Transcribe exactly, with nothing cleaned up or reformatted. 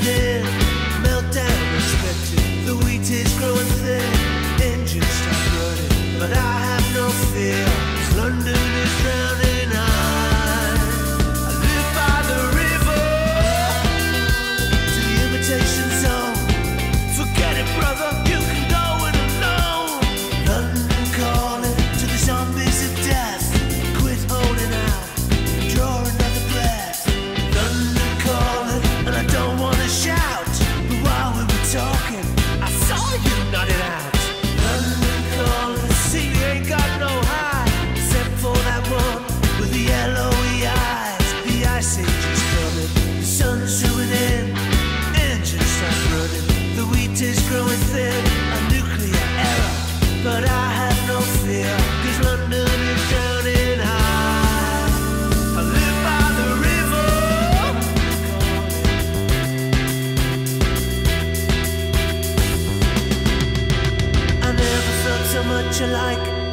zooming in, meltdown expected. The wheat is growing thin, engines start running, but I have no fear, 'cause London is drowning. I, I live by the river, to the imitation zone. Forget it, brother, you can go it alone. London calling to the zombies of death. Quit holding out, draw another breath. London calling, and I don't want to shout, but while we were talking, I saw you nodding out. London calling, see you ain't got no high, except for that one with the L O E eyes. The ice age is coming, the sun's zooming in, engines start running. The wheat is growing thin, a nuclear error, but I have no fear, 'cause London is drowning. High, I live by the river. I never felt so much alike.